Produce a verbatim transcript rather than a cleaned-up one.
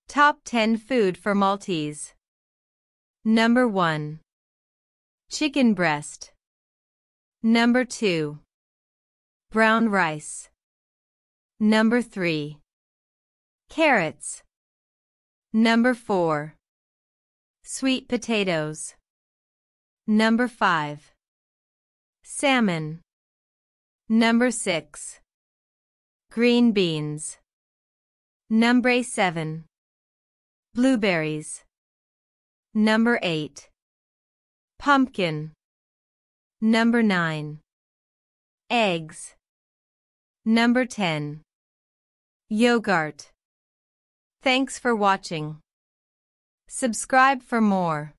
Top ten Food for Maltese. Number one. Chicken breast. Number two. Brown rice. Number three. Carrots. Number four. Sweet potatoes. Number five. Salmon. Number six. Green beans. Number seven. Blueberries. Number eight. Pumpkin. Number nine. Eggs. Number ten. Yogurt. Thanks for watching. Subscribe for more.